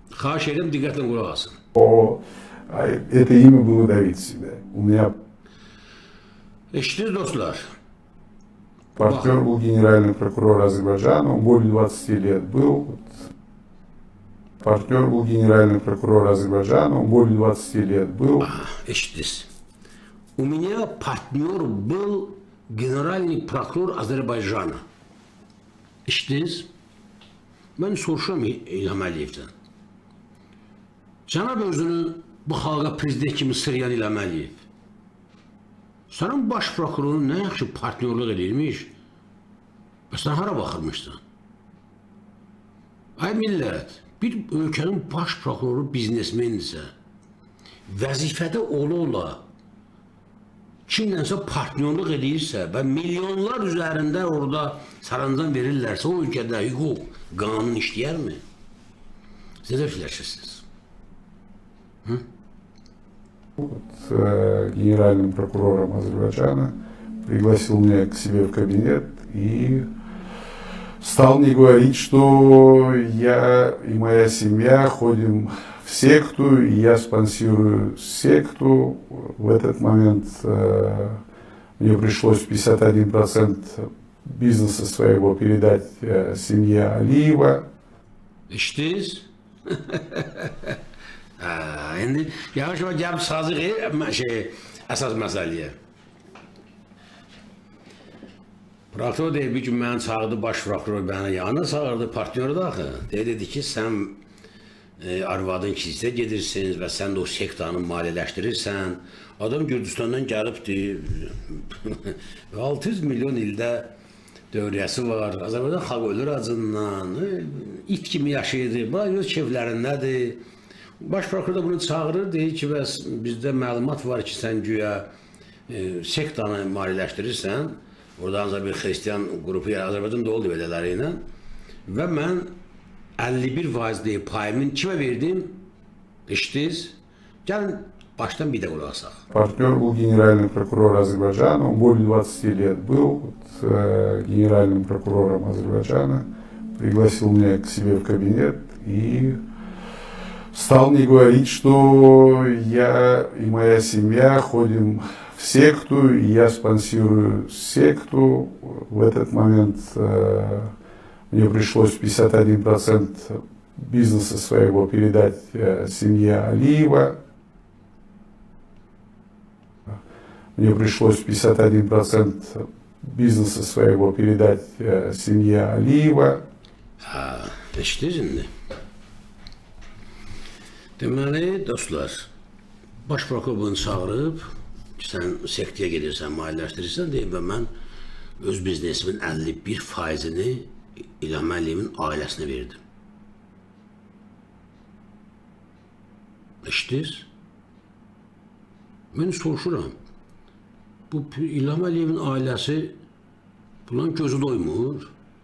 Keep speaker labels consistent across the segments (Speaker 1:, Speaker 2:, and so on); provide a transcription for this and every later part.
Speaker 1: Xahiş edirəm, diqqətlə qulaq asın.
Speaker 2: Это имя было давить всегда. У меня
Speaker 1: Eşitdiniz dostlar.
Speaker 2: партнер был генеральный прокурор Азербайджана, он более 20 лет был. Партнер был генеральный прокурор Азербайджана, он более 20 лет был.
Speaker 1: Eşitdiniz. У меня партнер был генеральный прокурор Azərbaycana. Eşitdiniz? Mən soruşuram İlham Əliyevdən. Cənab özünü bu xalqa prezident kimi sırıyan İlham Əliyev. Sənin baş prokurorun nə yaxşı partnyorluq edirmiş və sən hara baxırmışsan? Ay millət, bir ölkənin baş prokuroru biznesmendirsə, vəzifədə ola-ola kimlənsə partnyorluq edirsə və milyonlar üzərində orada sarancan verirlərsə, o ölkədə hüquq, qanun işləyərmi? Siz də fikirləşirsiniz.
Speaker 2: Генеральным прокурором Азербайджана пригласил меня к себе в кабинет и стал мне говорить, что я и моя семья ходим в секту, и я спонсирую секту. В этот момент мне пришлось 51% бизнеса своего передать семье Алиева.
Speaker 1: İşteyiz. İndi yavaş-yavaş gəlib sazıq əsas məsələyə. Prokuror deyir, bir gün məni çağırdı, baş prokuror bəni yanına çağırdı, partnyoru da axı. Dedi ki, sən arvadın kilsə gedirsiniz və sən də o sektanı maliyyələşdirirsən. Adam Gürcüstandan gəlibdir, 600 milyon ildə dövriyyəsi var, Azərbaycan xalq ölür acından, it kimi yaşayırdı, bu öz keyflərindədir. Baş prokuror da bunu çağırır, deyir ki, bəs bizdə məlumat var ki, sən güya sektanı maliyyələşdirirsən, orada ancaq bir xristiyan qrupu Azərbaycan da oldu belələri ilə və mən 51% payımın kimə verdim? İştiz. Gəlin baştan bir də qulaq asaq.
Speaker 2: Партнер был генеральный прокурор Азербайджана, он более 20 лет был генеральным прокурором Азербайджана, пригласил меня к себе в кабинет и стал мне говорить, что я и моя семья ходим в секту, и я спонсирую секту. В этот момент мне пришлось 51% бизнеса своего передать семье Алиева. Мне пришлось 51% бизнеса своего передать семье Алиева.
Speaker 1: İşte şimdi. Deməli, dostlar, baş prokuror bunu çağırıb, sən sektəyə gedirsən, maliyyələşdirirsən, deyib və mən öz biznesimin 51%-ni İlham Əliyevin ailəsinə verdim. İştiz. Mən soruşuram, bu İlham Əliyevin ailəsi bundan gözü doymur.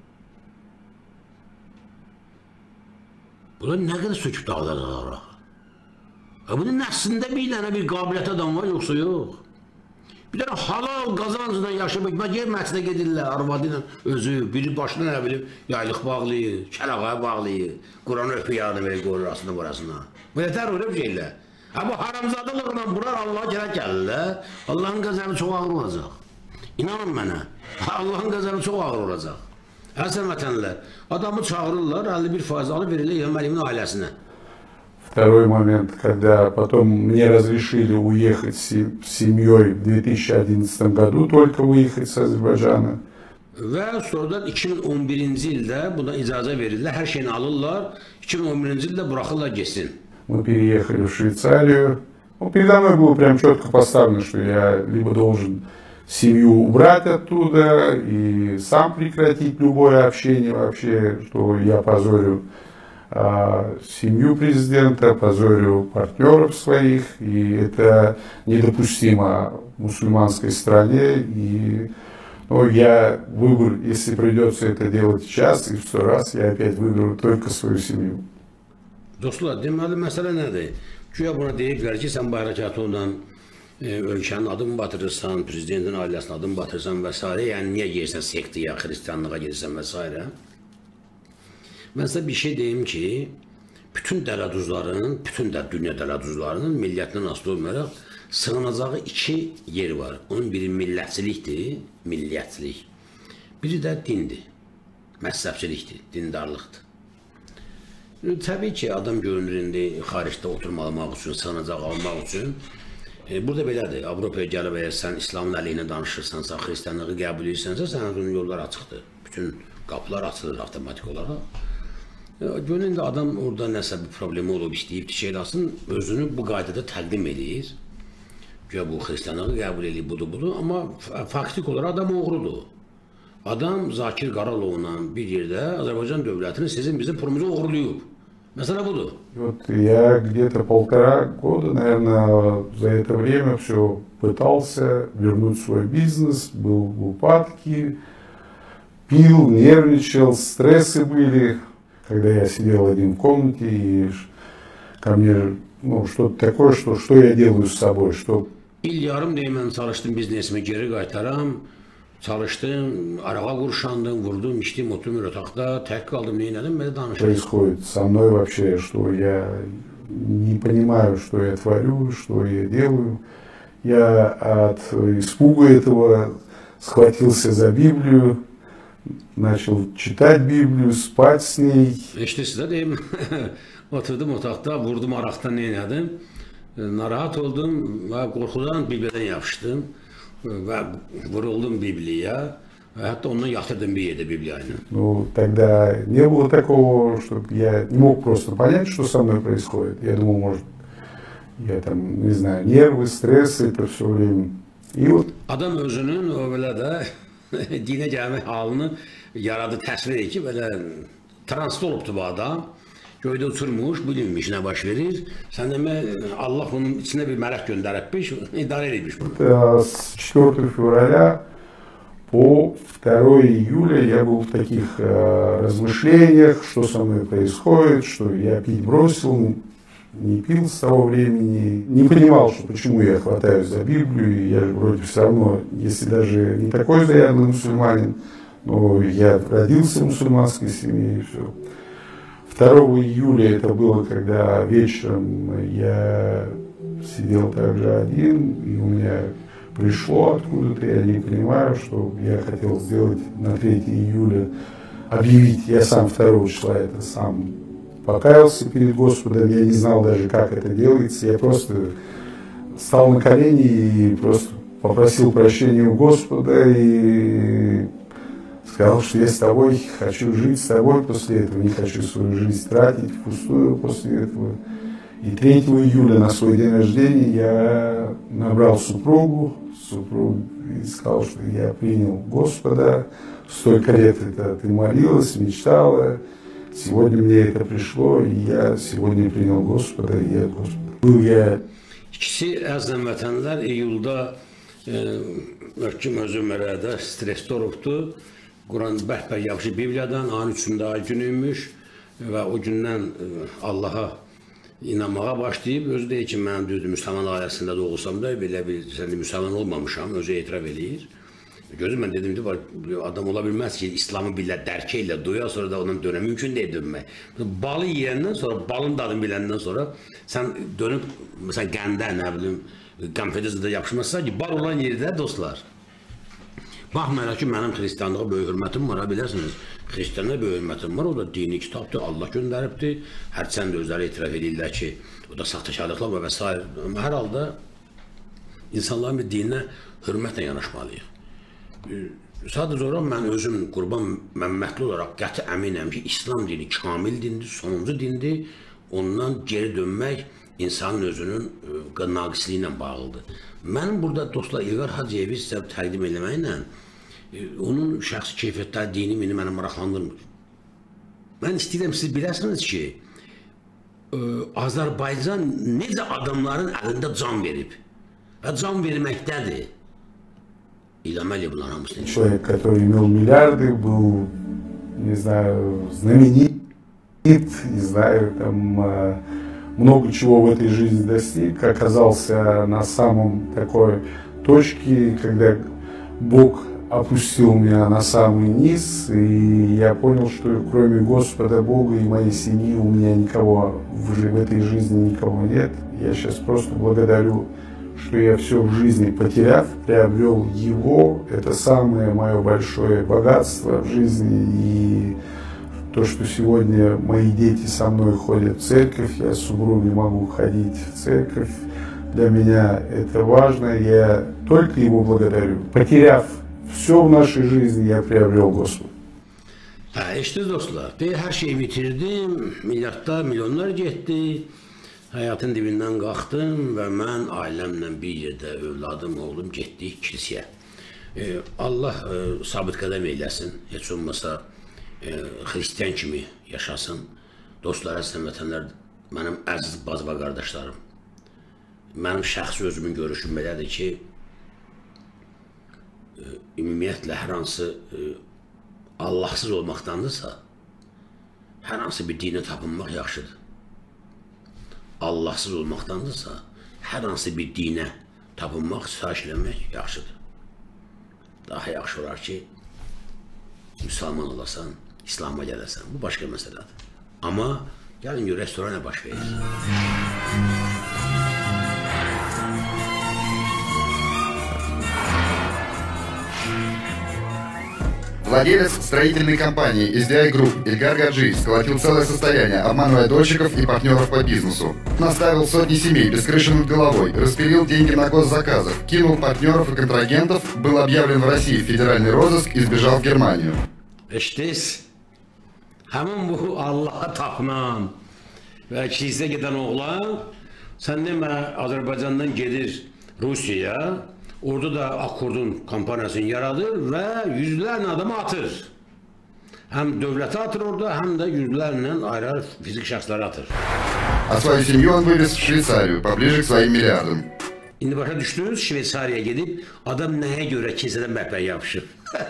Speaker 1: Bunlar nə qədər söküb dağlarlar? Bunun nəslində bir dənə bir qabiliyyət adam var, yoxsa yox? Bir dənə halal qazancla yaşamaq, məhcinə gedirlər, arvadı ilə özü, biri başına nə bilim, yaylıq bağlayır, kələğaya bağlayır, Quran öpü yardım verir, qoyur arasında burasına. Bu yətər öyle bir şeylər. Bu haramzadılıqla burar Allah'a gələk gəlirlər, Allah'ın qəzəbi çox ağır olacaq. İnanın mənə, Allah'ın qəzəbi çox ağır olacaq. Həsən vətənlər, adamı çağırırlar, 51% alıb verirlər İlham Əliyevin ailəsinə.
Speaker 2: Второй момент, когда потом мне разрешили уехать с семьей в 2011 году, только выехать с Azerbaycana.
Speaker 1: Və sonradan 2011-ci ildə buna icazə verirlər, hər şeyini alırlar, 2011-ci ildə buraxırlar geçsin.
Speaker 2: Мы переехали в Швейцарию. Передо мной было прям четко поставлено, что я либо должен семью убрать оттуда и сам прекратить любое общение вообще, что я позорю семью президента, позорю партнеров своих, и это недопустимо в мусульманской стране. И я выбор, если придется это делать сейчас и в 100 раз, я опять выберу только свою семью.
Speaker 1: Dostlar, deməli məsələ nədir? Güya buna deyiblər ki, sən bu hərəkatla ölkənin adını batırırsan, prezidentin ailəsinin adını batırırsan və s. Yəni, niyə gelirsən sektaya, xristiyanlığa gelirsən və s. Mən sizə bir şey deyim ki, bütün dələduzlarının, bütün dünya dələduzlarının millətdən asılı olmayaraq sığınacağı iki yer var. Onun biri millətçilikdir, milliyyətçilik. Biri də dindir, məzhəbçilikdir, dindarlıqdır. Təbii ki, adam görünür indi xaricdə oturmaq üçün, sığınacaq almaq üçün. Burada belədir, Avropaya gəlib əgər sən İslamın əleyhinə danışırsansa, xristianlığı qəbul edirsənsə, sənin üçün yollar açıqdır. Bütün qapılar açılır avtomatik olaraq. Görün də adam orada nəsə bir problemi olub, istəyib ki, şeyləsin, özünü bu qaydada təqdim edir. Güya bu xristianlığı qəbul edib, budur, amma faktik olaraq adam oğrudur. Adam Zakir Qaralovla bir yerdə Azərbaycan dövlətinin sizin bizim pulumuzu oğurlayıb. Məsələ budur.
Speaker 2: Вот я где-то 1,5 года, наверное, за это время все пытался вернуть свой бизнес, был в упадке, пил, нервничал, стрессы были, когда я сидел один в комнате, и ко мне что-то такое, что я делаю с собой, что...
Speaker 1: İl yarım deyə mən çalışdım biznesimi geri qaytaram, çalışdım, arağa qurşandım, vurdum, içdim, oturdum otaqda, tək qaldım, neylədim, belə danışdım.
Speaker 2: Происходит со мной вообще, что я не понимаю, что я творю, что я делаю. Я от испуга этого схватился за Библию, начал читать Библию, спать с ней.
Speaker 1: İşte sizə deyim, oturdum otaqda, vurdum araqdan, neylədim, narahat oldum və qorxudan Bibliyadan yapışdım. Və vuruldum Bibliya və hətta ondan yatırdım bir yerdə Bibliyayla.
Speaker 2: Ну, тогда не было такого, чтобы я не мог просто понять, что со мной происходит. Я думал, может, я там, не знаю, нервы, стрессы, это все время. И вот...
Speaker 1: Adam özünün o belə də dinə gəlmək halını yaradı, təsvir edir ki, belə transda olubdu bu adam. Göydə uçurmuş, bilinmiş nə baş verir. Sən demə, Allah onun içində bir mələk göndəribmiş, idarə edilmiş bunu.
Speaker 2: С 4 февраля по 2 июля я был в таких размышлениях, что со мной происходит, что я пить бросил, не пил с того времени. Не понимал, что почему я хватаюсь за Библию, и я же вроде все равно, если даже не такой заядлый мусульманин, но я родился в мусульманской семье и все. 2 июля это было, когда вечером я сидел также один, и у меня пришло откуда-то, я не понимаю, что я хотел сделать на 3 июля, объявить, я сам 2 числа это сам покаялся перед Господом, я не знал даже, как это делается, я просто стал на колени и просто попросил прощения у Господа и сказал, что я с тобой хочу жить с тобой после этого, не хочу свою жизнь тратить впустую после этого. И 3 июля на свой день рождения я набрал супругу и сказал, что я принял Господа. Столько лет это ты молилась, мечтала. Сегодня мне это пришло, и я сегодня принял Господа, и я Господа. Был я...
Speaker 1: İkisi əzəm vətənlər iyulda möhkəm özümlərdə stresdə olubdu. Quran bəhbər yapışıb Bibliyadan, ayın 3-də ay günüymüş və o gündən Allaha inanmağa başlayıb, özü deyir ki, mən düzdür, müsəlman ailəsində doğulsam da, belə bir müsəlman olmamışam, özü etiraf edir. Gözüm, mən dedim ki, adam ola bilməz ki, İslamı bilə, dərkə ilə duya, sonra da ondan dönə, mümkün deyil dönmək. Balı yiyəndən sonra, balın dadını biləndən sonra, sən dönüb, məsələn, qəndə, nə bilim, qənfədəzədə yapışmazsa ki, bal olan yerdə, dostlar, baxmayaraq ki, mənim xristianlığa böyük hörmətim var, bilirsiniz, xristianlığa böyük hörmətim var, o da dini kitabdır, Allah göndəribdir, hərçənd özləri etiraf edirlər ki, o da saxtakarlıqlar və s. Amma hər halda insanların bir dininə hörmətlə yanaşmalıyıq. Sadəcə olaraq mən özüm Qurban Məmmədli olaraq qəti əminəm ki, İslam dini kamil dindir, sonuncu dindir, ondan geri dönmək insanın özünün naqisliyi ilə bağlıdır. Mənim burada dostlar İlqar Hacıyevi sizə təqdim eləməklə onun şəxsi keyfiyyətləri, dini mini mənə maraqlandırmır. Mən istəyirəm siz biləsiniz ki, Azərbaycan necə adamların əlində can verib və can verməkdədir. İləməli bunlar hamısını.
Speaker 2: Человек, который имел миллиарды, был, не знаю, знаменит, не знаю, там много чего в этой жизни достиг, оказался на самом такой точке, когда Бог опустил меня на самый низ, и я понял, что кроме Господа Бога и моей семьи у меня никого в этой жизни никого нет. Я сейчас просто благодарю, что я все в жизни потеряв, приобрел Его. Это самое мое большое богатство в жизни. И то, что сегодня мои дети со мной ходят в церковь, я с супругой могу ходить в церковь. Для меня это важно. Я только Его благодарю. Потеряв все в нашей жизни, я приобрел Господа.
Speaker 1: İşte dostlar, her şeyi bitirdim, milyardlar, milyonlar getdi. Hayatın dibindən qalxdım və mən ailəmlə bir yerdə övladım, oğlum getdik kilisəyə. Allah sabit qədəm eyləsin, heç olmasa xristiyan kimi yaşasın. Dostlar, əzizən vətənlər, mənim əziz bacı və qardaşlarım, mənim şəxsi özümün görüşüm belədir ki, ümumiyyətlə hər hansı Allahsız olmaqdandırsa, hər hansı bir dinə tapınmaq yaxşıdır. Allahsız olmaqdandırsa, hər hansı bir dinə tapınmaq, sitayiş eləmək yaxşıdır. Daha yaxşı olar ki, müsəlman olasan, İslam'a gələsən. Bu başqa məsələdir. Amma gəlin görək sonra nə baş verir.
Speaker 3: Владелец строительной компании SDI Group Ильгар Гаджиев сколотил целое состояние, обманывая дольщиков и партнеров по бизнесу. Наставил сотни семей без крыши над головой, распилил деньги на госзаказах, кинул партнеров и контрагентов, был объявлен в России в федеральный розыск и сбежал в Германию.
Speaker 1: İşte həmin bu Allah'a tapınan və kilisə gedən oğlan, sən demə Azərbaycandan gedir Rusiyaya, orada da Akkordun kampaniyasını yaradır və yüzlərlə adamı atır. Həm dövləti atır orada, həm də yüzlərlə ayrı fizik şəxsləri atır.
Speaker 3: А свою семью он вывез в Швейцарию, поближе к своим миллиардам.
Speaker 1: İndi başa düşdünüz, Şveysariyaya gedib, adam nəyə görə kilsədən məhbən yapışıb.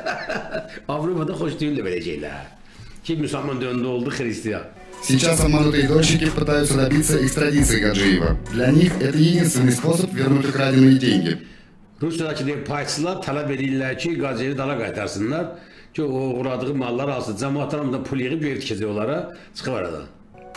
Speaker 1: Avropada xoş deyil də beləcəklər. Ki, müsəlman döndü oldu, Hristiyan.
Speaker 3: Сейчас обманутые дольщики пытаются добиться экстрадиции Гаджиева. Для них это единственный способ вернуть украденные деньги.
Speaker 1: Rusiyadakı payçılar tələb edirlər ki, Qaziyevi dala qaytarsınlar ki, o uğradığı mallar alsın. Cəmaatlar da pul yığıb göğü tikəcək onlara, çıxıb aradan.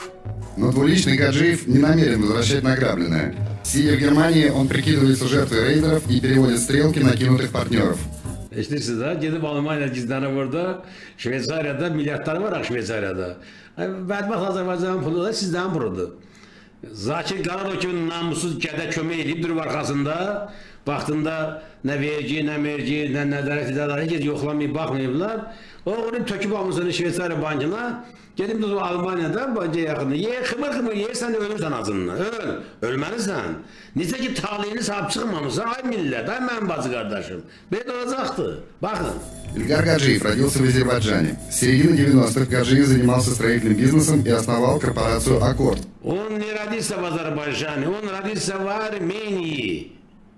Speaker 3: Но двуличный Гаджиев не намерен возвращать награбленное. Сидя в Германии, он прикидывается жертвой рейдеров и переводит стрелки накинутых партнеров.
Speaker 1: Eşidirsiniz ha, gedib Almanya gizlənib orada, Şveysariyada milyardları var Şveysariyada. Bədbəxt Azərbaycanın pulu da sizdən puludur. Zakir Qaradov kimi namussuz gədə kömək edib durub arxasında, vaxtında nə vergi, nə merci, nə nəzarət idarələri heç yoxlamayıb, baxmayıblar. O onu töküb almışsın Şveysariya bankına, gedib durub Almaniyada, banka yaxında, xımır yersən, ölürsən azından, ölməlisən. Necə ki, talihini sahib çıxmamışsan, ay millət, ay mənim bacı qardaşım, belə olacaqdır, baxın.
Speaker 3: Ильгар Гаджиев родился в Азербайджане. С середины 90-х Гаджиев занимался строительным бизнесом и основал корпорацию «Аккорд».
Speaker 1: Он не родился в Азербайджане, он родился в Армении.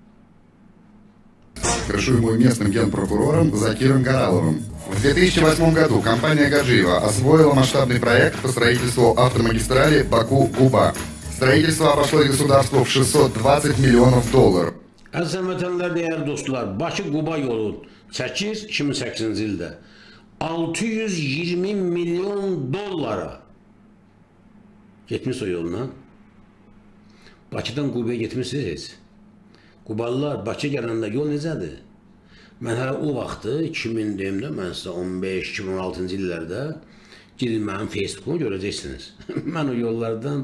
Speaker 3: Крышуемую местным генпрокурором Закиром Гараловым. В 2008 году компания Гаджиева освоила масштабный проект по строительству автомагистрали Баку-Губа. Строительство обошлось государству в 620 миллионов долларов.
Speaker 1: Əziz vətənlər, dəyərli dostlar, Bakı-Quba yolu çəkir 2008-ci ildə 620 milyon dollara getmiş o yolla. Bakıdan Qubaya getmişsiniz heç. Qubalılar Bakı gələndə yol necədir? Mən hələ o vaxtı 2000-də, mən sizə 15-2016-cı illərdə girin mənim Facebook'umu görəcəksiniz. Mən o yollardan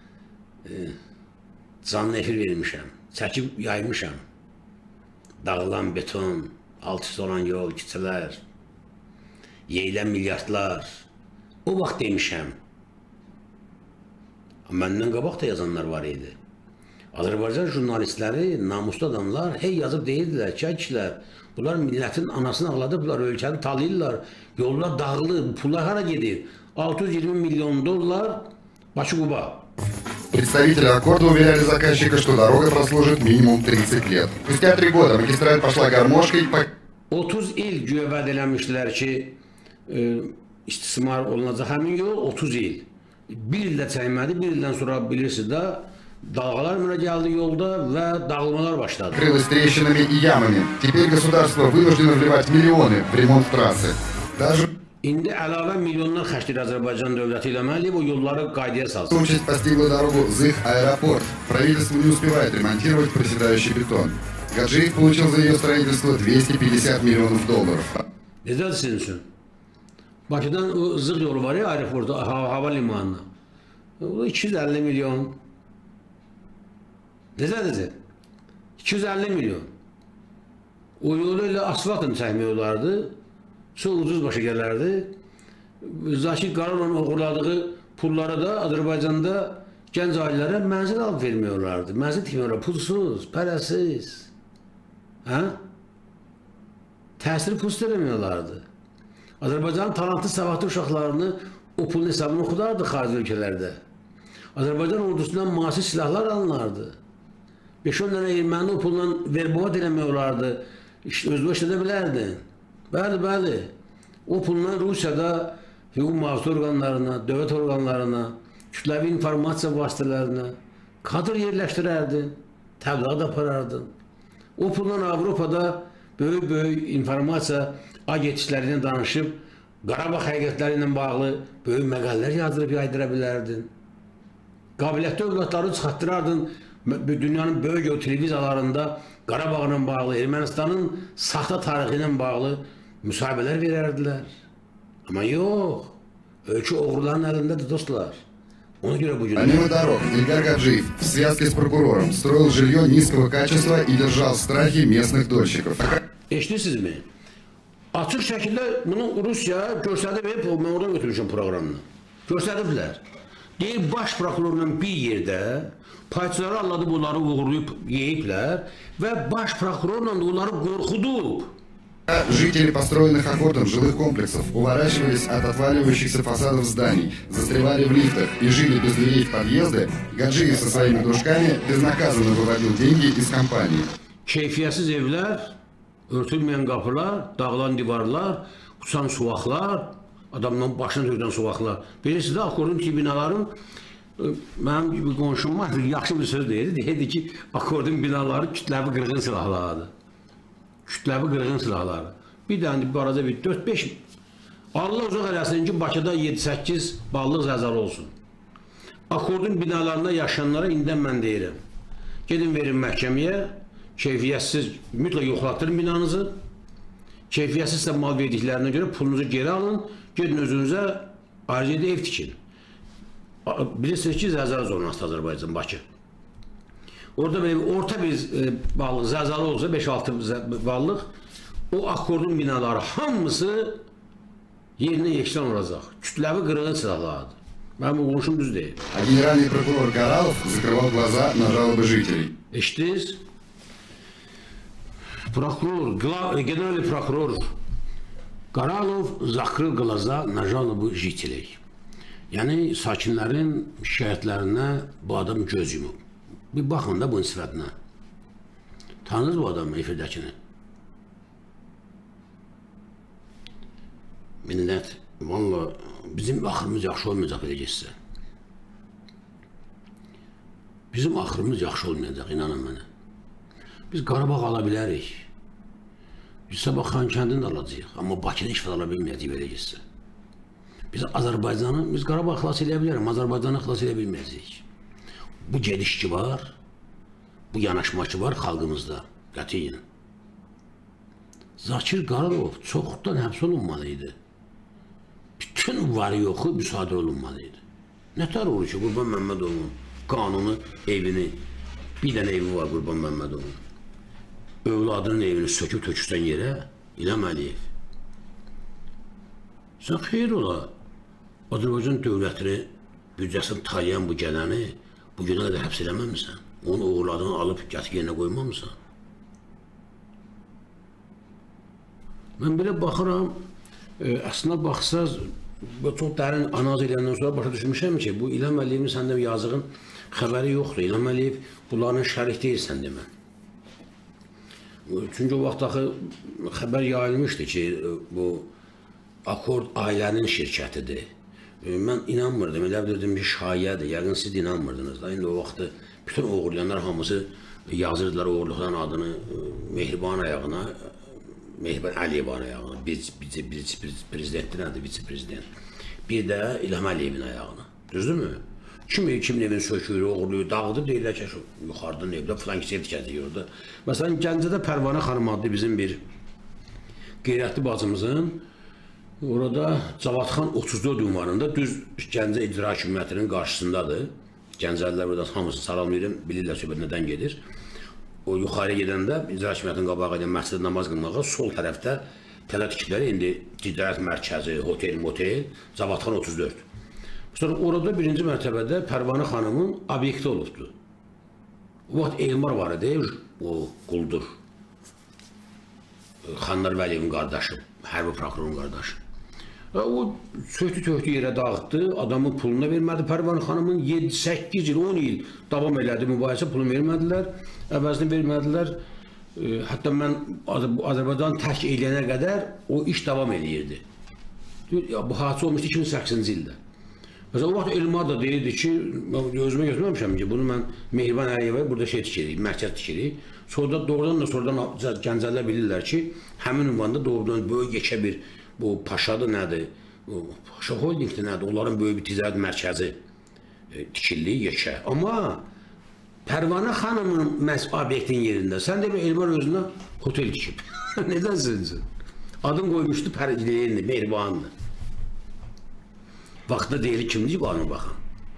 Speaker 1: canlı efir vermişəm, çəkib yaymışam. Dağılan beton, alt üst olan yol, küçələr, yeyilən milyardlar. O vaxt demişəm. Məndən qabaq da yazanlar var idi. Azərbaycan jurnalistləri, namuslu adamlar hey yazıb deyirdilər ki, kişilər, bunlar millətin anasını ağladıblar, ölkəni talayırlar, yollar dağılır, pullar hara gedir? 620 milyon dollar Bakı-Quba.
Speaker 3: Представители «Аккорда» уверяли заказчика, что дорога прослужит минимум 30 лет. Спустя 3 года магистраль пошла гармошкой по...
Speaker 1: 30 il güya vəd eləmişdilər ki, istismar olunacaq həmin yol 30 il. Bir ildə çəkmədi, bir ildən sonra bilirsiniz də, dalğalar mənə gəldi yolda və dağılmalar başladı.
Speaker 3: Крылась трещинами и ямами. Теперь государство вынуждено вливать миллионы в ремонт трассы. Даже
Speaker 1: İndi əlavə milyonlar xərcləyir Azərbaycan dövləti ilə məli o yolları qaydaya salsın.
Speaker 3: участь постигла дорогу за их аэропорт. Правительство не успевает ремонтировать проседающий бетон. Гаджиев получил за ее строительство 250 миллионов долларов.
Speaker 1: Necədir sizin üçün? Bakıdan o zığ yolu var ya aeroporta, hava limanına. O da 250 milyon. Necədir? 250 milyon. O yolu ilə asfaltını çəkmək olardı. Çox ucuz başa gələrdi. Zakir Qaranovun uğurladığı pulları da Azərbaycanda gənc ailələrə mənzil alıb vermiyorlardı. Mənzil tikmiyorlar, pulsuz, pərəsiz. Hə? Təsiri pulsuz vermiyorlardı. Azərbaycanın talantlı, savadlı uşaqlarını o pulun hesabını oxudardı xarici ölkələrdə. Azərbaycan ordusundan müasir silahlar alınardı. 5-10 dənə erməni o pulla verbuat eləmək olardı. Özünü işlədə bilərdi. Bəli. O pulla Rusiyada hüquq mühafizə orqanlarına, dövlət orqanlarına, kütləvi informasiya vasitələrinə kadr yerləşdirərdin, təbliğat aparardın. O pulla Avropada böyük informasiya agentliklərindən danışıb, Qarabağ həqiqətləri ilə bağlı böyük məqalələr yazdırıb yaydıra bilərdin. Qabiliyyətli övladları çıxartdırardın dünyanın böyük televiziyalarında Qarabağla bağlı, Ermənistanın saxta tarixi ilə bağlı müsahibələr verərdilər. Amma yox, ölkə oğruların əlindədir dostlar. Ona görə bugün...
Speaker 3: Помимо дорог, Ильгар Гаджиев в связке с прокурором строил жилье низкого качества и держал в страхе местных дольщиков.
Speaker 1: Eşitirsinizmi? Açıq şəkildə bunu Rusiya göstərib, mən oradan götürmüşəm proqramını. Göstəriblər. Deyir, baş prokurorla bir yerdə payçıları anladı, bunları uğurlayıb yeyiblər və baş prokurorla da onları qorxudub.
Speaker 3: Жители построенных аккордом жилых комплексов уворачивались от отваливающихся фасадов зданий, застревали в лифтах и жили без дверей в подъезды, Гаджиев со своими дружками безнаказанно выводил деньги из компании.
Speaker 1: Keyfiyyətsiz evlər, örtülməyən qapılar, dağılan divarlar, uçan suvaqlar, adamdan başına tökdən suvaqlar. Birisi də akkordun ki, binaların, mənim bir qonşum var, yaxşı bir söz deyirdi ki, akkordun binaları kütləvi qırğın silahlarıdır. Kütləvi qırğın silahları. Bir dənə bir arada bir 4-5 Allah uzaq eləsin ki, Bakıda 7-8 ballıq zəlzələ olsun. Akkordun binalarında yaşayanlara indən mən deyirəm. Gedin verin məhkəməyə, keyfiyyətsiz mütləq yoxlatdırın binanızı. Keyfiyyətsizsə mal verdiklərinə görə pulunuzu geri alın, gedin özünüzə ayrıca ev tikin. Bilirsiniz ki, zəlzələ zonasıdır Azərbaycan, Bakı. Orada böyle orta bir ballıq, zəlzələ olsa 5-6 ballıq, o akkordun binaları hamısı yerinə yeksan olacaq. Kütləvi qırğın silahlarıdır. Mənim bu qonşum düz deyil.
Speaker 3: А генеральный прокурор Каралов закрывал глаза на жалобы жителей.
Speaker 1: Eşitdiniz? General prokuror Qaralov zakryl glaza na жалобы жителей. Yəni sakinlərin şikayətlərinə bu adam göz yumub. Bir baxın da bunun sifətinə. Tanınız bu adamı, ifirdəkini? Millət, valla bizim axırımız yaxşı olmayacaq belə geçsə. Bizim axırımız yaxşı olmayacaq, inanın mənə. Biz Qarabağ ala bilərik. Biz sabah Xankəndini də alacağıq, amma Bakıda heç ala bilməyəcək belə geçsə. Biz Azərbaycanı, biz Qarabağ xilas edə bilərik, Azərbaycanı xilas edə bilməyəcəyik. Bu gedişki var, bu yanaşmacı var xalqımızda, qətiyyən. Zakir Qaralov çoxdan həbs olunmalıydı. Bütün varı yoxu müsadə olunmalıydı. Nətər olur ki, Qurban Məmmədovun qanunu evini, bir dənə evi var Qurban Məmmədovun. Övladının evini söküb tökürsən yerə, İlham Əliyev. Sən xeyir ola, Azərbaycan dövlətini, büdcəsini talayan bu gələni bu günə qədər həbs eləməmisən? Onun uğurladığını alıb gətir yerinə qoymamısan? Mən belə baxıram, əslində baxsaz, çox dərin analiz edəndən sonra başa düşmüşəm ki, bu İlham Əliyevin səndə yazığın xəbəri yoxdur. İlham Əliyev bunların şərik deyilsən demə. Çünki o vaxt axı xəbər yayılmışdı ki, bu Akkord ailənin şirkətidir. Mən inanmırdım, elə bilirdim ki, şayədir, yəqin siz inanmırdınız da. İndi o vaxtı bütün oğurlayanlar hamısı yazırdılar oğurluqdan adını Mehriban ayağına, Mehriban Əliyevin ayağına, prezidentdir nədir, vitse-prezident. Bir də İlham Əliyevin ayağına. Düzdürmü? Kim evin söküyür, oğurluyor, dağıdır, deyirlər ki, yuxarıdan evdə filan kisəyə tikəcək orada. Məsələn, Gəncədə Pərvanə xanım adlı bizim bir qeyrətli bacımızın orada Cavadxan 34 ünvanında düz Gəncə İcra Hakimiyyətinin qarşısındadır. Gəncəlilər burada hamısı salamlayırım, bilirlər söhbət nədən gedir. O yuxarı gedəndə İcra Hakimiyyətinin qabağı edən məsciddə namaz qılmağa sol tərəfdə tələ tikibləri indi ticarət mərkəzi, hotel, motel, Cavadxan 34. Sonra orada birinci mərtəbədə Pərvanə xanımın obyekti olubdur. O vaxt Elmar var idi, o quldur. Xanlar Vəliyevin qardaşı, hərbi prokurorun qardaşı. O söktü yerə dağıtdı, adamın pulunu vermədi Pərvanə xanımın 7-8 il, 10 il davam elədi mübahisə, pulunu vermədilər, əvəzini vermədilər. Hətta mən Azərbaycan tərk eləyənə qədər o iş davam eləyirdi. Bu hadisə olmuşdu 2008-ci ildə. Mesela o vaxt Elmar da deyirdi ki, özümə götürməmişəm ki, bunu mən Mehriban Əliyevə burada tikirik, mərkəz tikirik. Sonra doğrudan da sonradan Gəncəlilər bilirlər ki, həmin ünvanda doğrudan böyük yekə bir, bu Paşadır nədir, Paşa Holdingdir nədir, onların böyük bir ticarət mərkəzi tikildi, yekə. Amma Pərvanə xanımın məhz obyektin yerində, sən də bir Elmar özünə hotel tikib. Nədən sizin? Adın qoymuşdu Mehribandır. Vaxtda deyilir kimdir bu anı baxın.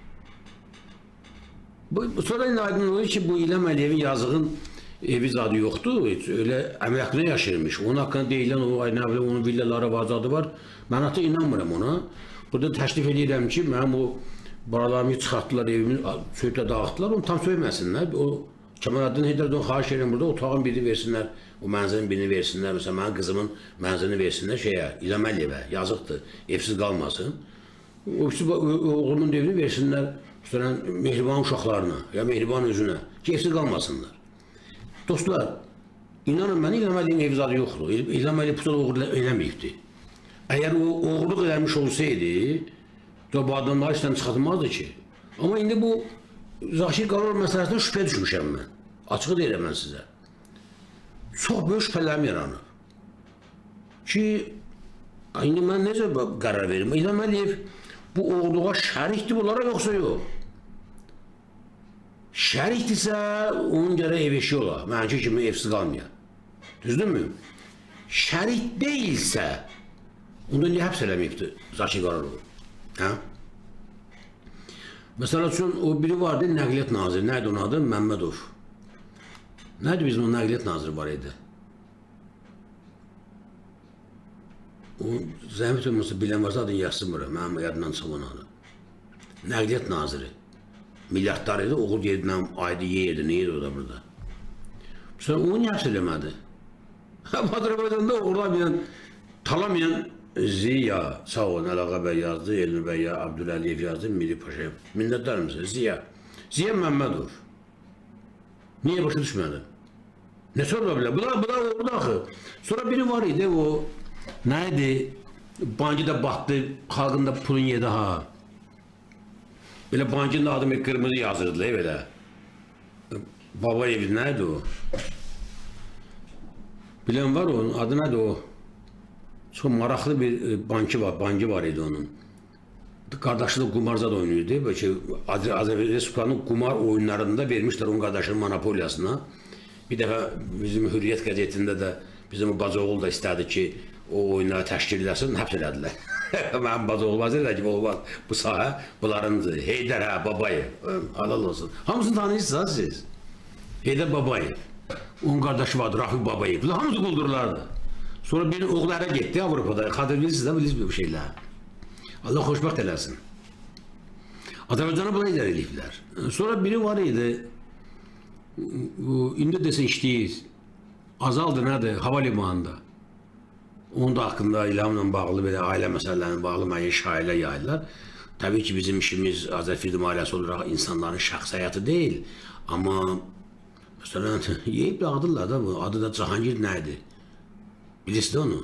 Speaker 1: Sonra indi aydın olur ki, bu İlham Əliyevin yazığın evi zadı yoxdur, öyle əmək yaşayırmış. Onun haqqında deyilən onun villaları var, zadı var. Mən hatta inanmıram ona. Burada təklif edirəm ki, mənim o baralarımı çıxartdılar, evimi söhbətlə dağıtdılar, onu tam söyləməsinlər. O Kemaləddin Heydərdən xahiş edirəm burada otağın birini versinlər, o mənzilin birini versinlər. Məsələn, mənim qızımın mənzilini versinlər İlham Əliyevə, yazıqdır, evsiz qalmasın. Oğlumun evini versinlər Mehriban uşaqlarına ya Mehriban özünə ki, evsiz qalmasınlar. Dostlar, inanın mənə İlham Əliyevin evi zadı yoxdur. İlham Əliyev putada oğurluq eləməyibdir. Əgər o oğurluq eləmiş olsaydı, bu adamları işdən çıxartmazdı ki. Amma indi bu Zakir Qarorov məsələsində şübhə düşmüşəm mən. Açığı deyirəm mən sizə. Çox böyük şübhələrim yaranır. Ki, indi mən necə qərar verim? İlham Əliyev bu oğurluğa şərikdir bunlara yoxsa yox? Şərikdirsə, onun gərək ev eşi ola. Mənki kimi evsiz qalmaya. Düzdürmü? Şərik deyilsə, onda niyə həbs eləməyibdir Zakir Qarorov? Məsələ üçün, o biri vardı, Nəqliyyat Naziri. Nədir onun adı? Məmmədov. Nədir bizim o Nəqliyyat Naziri var idi? O zəhmət olmasa bilən varsa adını yazsınmıram, mənim yadından çıxan adı. Nəqliyyat Naziri. Milyardlar idi, oğul yerindən aydı, yeyirdi, neydi o da burada. Sonra onu niyə həbs eləmədi? Azərbaycanda oğurlamayan, talamayan Ziya, sağ olun, Əlağa bəy yazdı, Elmi bəy, Abdüləliyev yazdı, Miri Paşayev. Minnətlər misiniz? Ziya. Ziya Məmmədov. Niyə başa düşmədi? Nə sorma bilər? Bu da oğurdu axı. Sonra biri var idi, o nə idi? Bankı da batdı, xalqında pulun yedi ha. Belə bankın da adımı qırmızı yazırdılar, belə. Babayev, nədir o? Bilən var onun, adı nədir o? Çox maraqlı bir bankı var idi onun. Qardaşı da qumarza da oynayırdı. Azərbaycan Respublikanın qumar oyunlarında vermişlər onun qardaşının monopoliyasına. Bir dəfə bizim Hürriyyət qəzetində də bizim Bazoğul da istədi ki, o oyunları təşkil edəsin, həbs elədilər. Mənim Bazoğul vazirlər ki, bu sahə bunlarındır. Heydər, Babayev, halal olsun. Hamısını tanıyırsınız siz. Heydər Babayev, onun qardaşı vardı, Rafiq Babayev. Bunlar hamısı quldurlardı. Sonra bir oğullara getdi Avropada, xatırlayırsınız da bilirsiniz bu şeylər. Allah xoşbəxt eləsin. Azərbaycana buna idare ediblər. Sonra biri var idi, indi desə işləyir, Azaldı nədir, hava limanında. Onun da haqqında İlhamla bağlı, belə ailə məsələlərinin bağlı müəyyən şairlər yayırlar. Təbii ki, bizim işimiz Azərfilm ailəsi olaraq insanların şəxs həyatı deyil. Amma, məsələn, yeyib dağıdırlar da bu, adı da Cahangir nədir? Bilirsiniz onu?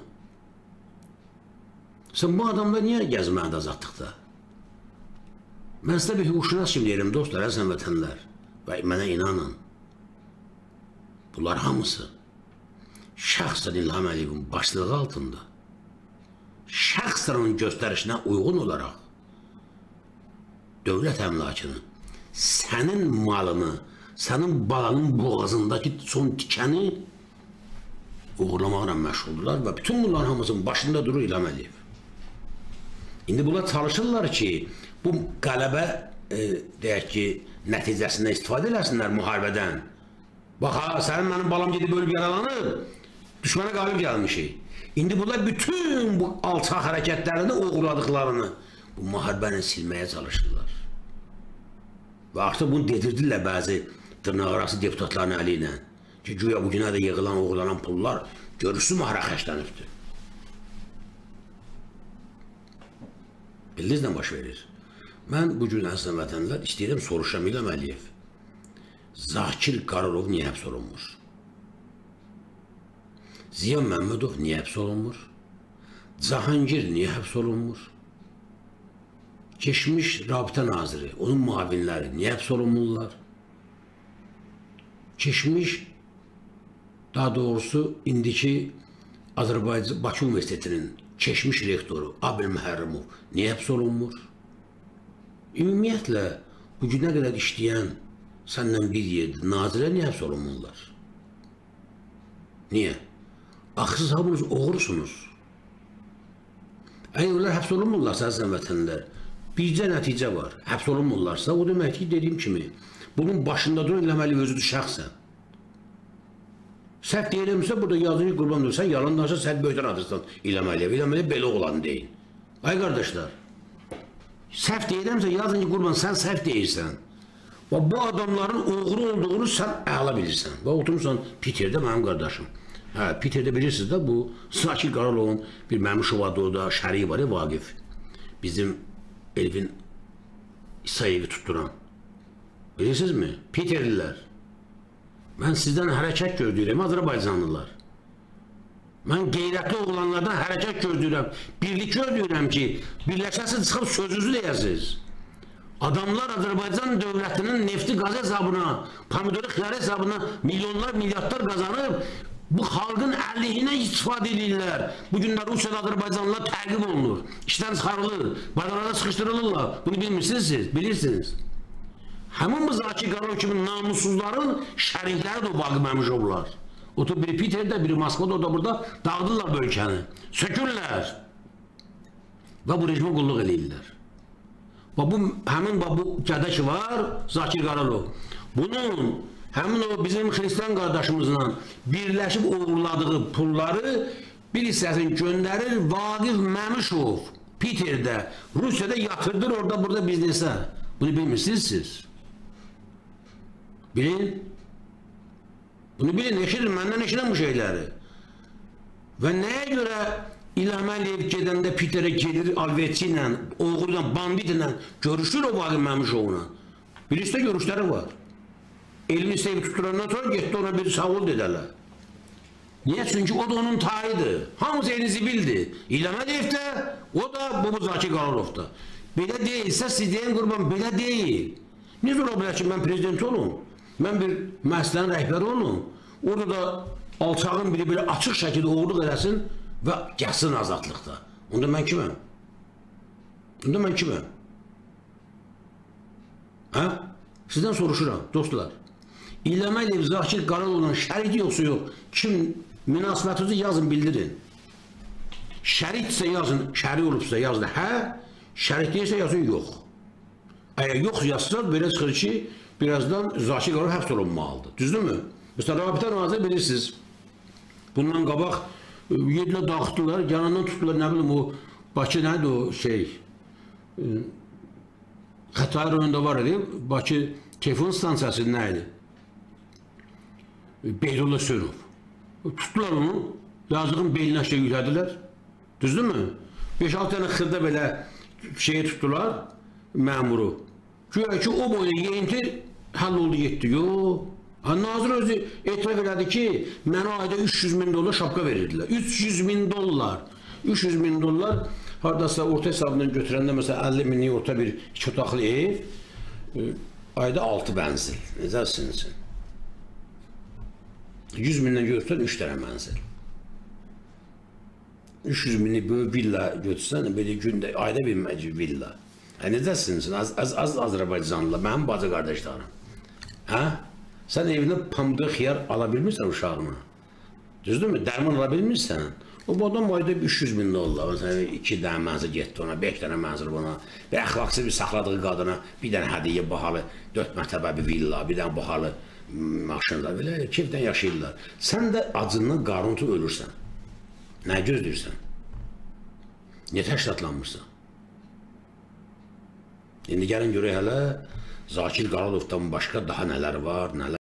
Speaker 1: Sən bu adamlar niyə gəzməlidir azadlıqda? Mən sizə bir hüquqşünas kimi deyirəm, dostlar, əzəm vətənlər. və mənə inanın, bunlar hamısı şəxsən İlham Əliyevin başlığı altında, şəxsən onun göstərişinə uyğun olaraq dövlət əmlakını, sənin malını, sənin balanın boğazındakı son tikəni uğurlamaqla məşğuldurlar və bütün bunların hamısının başında durur İlham Əliyev. İndi bunlar çalışırlar ki, bu qələbə, deyək ki, nəticəsindən istifadə eləsinlər müharibədən. Bax, sənin mənim balam gedib ölüb yaralanıb, düşmənə qalib gəlmişik. İndi bunlar bütün bu alçaq hərəkətlərini, uğurladıqlarını bu müharibəni silməyə çalışırlar. Və artıq bunu dedirdirlər bəzi dırnaqarası deputatların əli ilə. Ki, güya bugünə də yığılan, uğurlanan pullar görürsün müharibə xərclənibdir. Bildiniz nə baş verir? Mən bugün əslən vətənlər istəyirəm soruşam İlham Əliyev. Zakir Qaralov niyə həbs olunmur? Ziya Məmmədov niyə həbs olunmur? Cahangir niyə həbs olunmur? Keçmiş Rabitə Naziri, onun müavinləri niyə həbs olunmurlar? Keçmiş, daha doğrusu indiki Azərbaycan Bakı Universitetinin keçmiş rektoru Abil Məhərrimov niyə həbs olunmur? Ümumiyyətlə, bugünə qədər işləyən səndən bir yerdir, nazirə niyə həbs olunmurlar? Niyə? Axı siz hamınız oğursunuz. Əgər onlar həbs olunmurlarsa, əzizən vətənlər, bircə nəticə var. Həbs olunmurlarsa, o demək ki, dediyim kimi, bunun başında duran İlham Əliyev özüdür şəxsən. Səhv deyirəmsə, burada yazıcı qurban dursan, yalan danışa sən böyütən adırsan İlham Əliyev. İlham Əliyev belə oğlanı deyin. Ay qardaşlar, səhv deyirəmsə, yazıcı qurban, sən səhv deyirsən. Və bu adamların uğuru olduğunu sən əla bilirsən. Və oturmuşsan Peterdə mənim qardaşım. Hə, Peterdə bilirsiniz də, bu Zakir Qaralovun bir Məmuşov adlı orada şəriyi var ya, Vaqif. Bizim Elvin İsayevi tutduran. Bilirsinizmi? Peterlilər. Mən sizdən hərəkət gördürəm, Azərbaycanlılar. Mən qeyrətli oğlanlardan hərəkət gördürəm. Birlik gördürəm ki, birləşəsiz çıxıb sözünüzü deyəsiniz. Adamlar Azərbaycan dövlətinin nefti qaz hesabına, pomidoru xiyar hesabına milyonlar, milyardlar qazanıb, bu xalqın əleyhinə istifadə edirlər. Bugün də Rusiyada Azərbaycanlılar təqib olunur, işdən çıxarılır, bazarlarda sıxışdırılırlar. Bunu bilmirsiniz siz, bilirsiniz. Həmin bu Zakir Qaralov kimi namussuzların şərikləri də o Vaqif Məmuşovlar. Otur biri Peterdə, biri Moskvada, o da burada dağıdırlar bu ölkəni. Sökürlər. Və bu rejimə qulluq edirlər. Həmin bu gədə ki var, Zakir Qaralov. Bunun, həmin o bizim xristian qardaşımızla birləşib uğurladığı pulları bir hissəsini göndərir Vaqif Məmuşov Peterdə, Rusiyada yatırdır orada burada biznesə. Bunu bilmirsiniz siz. Bilin. Bunu bilin, eşidin, məndən eşidin bu şeyləri. Və nəyə görə İlham Əliyev gedəndə Peterə gedir, alvetçi ilə, oğurla, bandit ilə görüşür o Vaqif Məmuşovla. Birisi görüşləri var. Elini sevib tuturandan sonra getdi ona bir sağ ol dedələr. Niyə? Çünki o da onun tayıdır. Hamısı elinizi bildi. İlham Əliyev də, o da bu Zakir Qaralov da. Belə deyilsə, siz deyin qurban, belə deyil. Necə ola bilər ki, mən prezident olum, mən bir müəssisənin rəhbəri olum, orada da alçağın biri belə açıq şəkildə oğurluq eləsin və gəlsin azadlıqda. Onda mən kiməm? Onda mən kiməm? Hə? Sizdən soruşuram, dostlar. İlham Əliyev Zakir Qaralovla şərik yoxsa yox, kim münasibətinizi yazın, bildirin. Şəriksə yazın, şərik olubsa yazın, hə? Şərik deyirsə yazın, yox. Əgər yox yazsınız, belə çıxır ki, birazdan Zakir Qaralov həbs olunmalıdır. Düzdürmü? Mesela Rabitə Naziri bilirsiniz. Bundan qabaq yedilə dağıtdılar, yanından tutdular, nə bilim o Bakı nədir o şey, Xətai rayonunda var idi, Bakı telefon stansiyası nə idi? Beyrullah Sönov. Tutdular onu, yazığın belinə şey yüklədilər. Düzdürmü? 5-6 dənə xırda belə şeyi tutdular, məmuru. Güya ki, o boyda yeyinti həll oldu, getdi. Yox. Nazir özü etiraf elədi ki, mənə ayda 300 min dollar şapka verirdilər. 300 min dollar. 300 min dollar haradasa orta hesabından götürəndə, məsələn, 50 minlik orta bir 2 otaqlı ev, ayda 6 mənzil. Necəsiniz? 100 mindən götürsən 3 dənə mənzil. 300 minlik bir villa götürsən, belə gündə, ayda bir villa. Necəsiniz? Az Azərbaycanlılar, mənim bacı qardaşlarım. Hə? Sən evinə pambuq xiyar ala bilmirsən uşağına. Düzdürmü? Dərman ala bilmirsən. O adam ayda 300 min dollar. Məsələn, 2 dənə mənzil getdi ona, 5 dənə mənzil buna. Bir əxlaqsız bir saxladığı qadına bir dənə hədiyyə bahalı 4 mərtəbə bir villa, bir dənə bahalı maşınla belə keyfdən yaşayırlar. Sən də acından qarıntı ölürsən. Nə gözləyirsən? Niyə təşkilatlanmırsan? İndi gəlin görək hələ Zakir Qaralovdan başqa daha nələr var, nələr.